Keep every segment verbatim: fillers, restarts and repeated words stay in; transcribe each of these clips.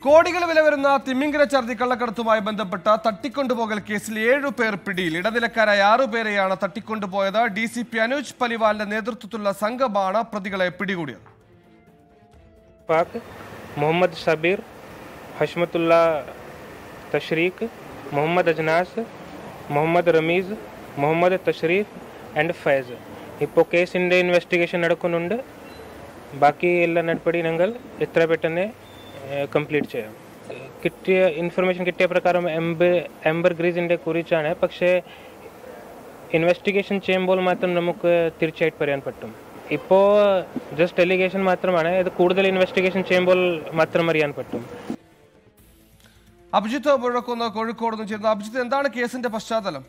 കോടികൾ വില വരുന്ന തിമിംഗല ഛർദി കള്ളക്കടത്തുമായി ബന്ധപ്പെട്ട തട്ടിക്കൊണ്ടുപോകൽ കേസിൽ ഏഴു പേർ പിടിയിൽ. ഇടനിലക്കാരായ ആറുപേരെയാണ് തട്ടിക്കൊണ്ടുപോയത്. ഡി സി പി അനൂജ് പലിവാലിന്റെ നേതൃത്വത്തിലുള്ള സംഘമാണ് പ്രതികളെ പിടികൂടിയത്. മുഹമ്മദ് സബീർ, ഹഷ്മത്തുള്ള തഷ്രീഖ്, മുഹമ്മദ് അജ്നാസ്, മുഹമ്മദ് റമീസ്, മുഹമ്മദ് തഷ്രീഫ് ആൻഡ് ഫൈസ്. ഇപ്പോൾ കേസിൻ്റെ ഇൻവെസ്റ്റിഗേഷൻ നടക്കുന്നുണ്ട്. ബാക്കി എല്ലാ നടപടി ഞങ്ങൾ എത്ര പെട്ടെന്ന് കംപ്ലീറ്റ് ചെയ്യാം. കിട്ടിയ ഇൻഫർമേഷൻ കിട്ടിയ പ്രകാരം എംബർ എംബർ ഗ്രീസിൻ്റെ കുറിച്ചാണ്. പക്ഷേ ഇൻവെസ്റ്റിഗേഷൻ ചെയ്യുമ്പോൾ മാത്രം നമുക്ക് തീർച്ചയായിട്ടും പറയാൻ പറ്റും. ഇപ്പോൾ ജസ്റ്റ് എലിഗേഷൻ മാത്രമാണ്. ഇത് കൂടുതൽ ഇൻവെസ്റ്റിഗേഷൻ ചെയ്യുമ്പോൾ മാത്രം അറിയാൻ പറ്റും. അഭിജിത്ത് മുഴക്കുന്ന കോഴിക്കോട് നിന്ന് ചേരുന്ന അഭിജിത്ത്, എന്താണ് കേസിന്റെ പശ്ചാത്തലം?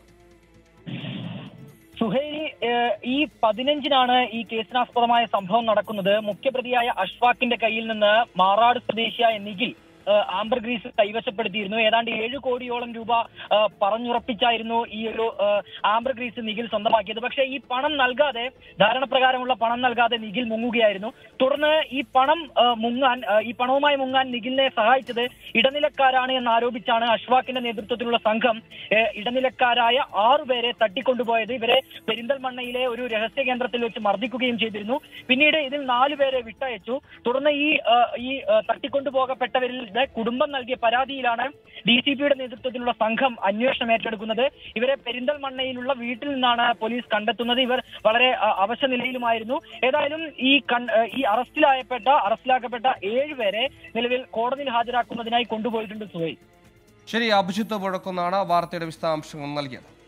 സുഹൈലി, ഈ പതിനഞ്ചിനാണ് ഈ കേസിനാസ്പദമായ സംഭവം നടക്കുന്നത്. മുഖ്യപ്രതിയായ അഷ്ഫാഖിന്റെ കയ്യിൽ നിന്ന് മാറാട് സ്വദേശിയായ നിഖിൽ ആംബർ ഗ്രീസ് കൈവശപ്പെടുത്തിയിരുന്നു. ഏതാണ്ട് ഏഴ് കോടിയോളം രൂപ പറഞ്ഞുറപ്പിച്ചായിരുന്നു ഈ ഒരു ആംബർ ഗ്രീസ് നിഖിൽ സ്വന്തമാക്കിയത്. പക്ഷേ ഈ പണം നൽകാതെ, ധാരണപ്രകാരമുള്ള പണം നൽകാതെ നിഖിൽ മുങ്ങുകയായിരുന്നു. തുടർന്ന് ഈ പണം മുങ്ങാൻ ഈ പണവുമായി മുങ്ങാൻ നിഖിലിനെ സഹായിച്ചത് ഇടനിലക്കാരാണ് എന്നാരോപിച്ചാണ് അഷ്ഫാഖിന്റെ നേതൃത്വത്തിലുള്ള സംഘം ഇടനിലക്കാരായ ആറുപേരെ തട്ടിക്കൊണ്ടുപോയത്. ഇവരെ പെരിന്തൽമണ്ണയിലെ ഒരു രഹസ്യ കേന്ദ്രത്തിൽ വെച്ച് മർദ്ദിക്കുകയും ചെയ്തിരുന്നു. പിന്നീട് ഇതിൽ നാലുപേരെ വിട്ടയച്ചു. തുടർന്ന് ഈ ഈ തട്ടിക്കൊണ്ടുപോകപ്പെട്ടവരിൽ കുടുംബം നൽകിയ പരാതിയിലാണ് ഡി സി പിയുടെ നേതൃത്വത്തിലുള്ള സംഘം അന്വേഷണം ഏറ്റെടുക്കുന്നത്. ഇവരെ പെരിന്തൽമണ്ണയിലുള്ള വീട്ടിൽ നിന്നാണ് പോലീസ് കണ്ടെത്തുന്നത്. ഇവർ വളരെ അവശ നിലയിലുമായിരുന്നു. ഏതായാലും ഈ ഈ അറസ്റ്റിലായപ്പെട്ട അറസ്റ്റിലാക്കപ്പെട്ട ഏഴുപേരെ നിലവിൽ കോടതിയിൽ ഹാജരാക്കുന്നതിനായി കൊണ്ടുപോയിട്ടുണ്ട്. സുഹൈൽ. ശരി, അഭിജിത്ത് മുഴക്കുന്നാണ് വാർത്തയുടെ വിശദാംശങ്ങൾ നൽകിയത്.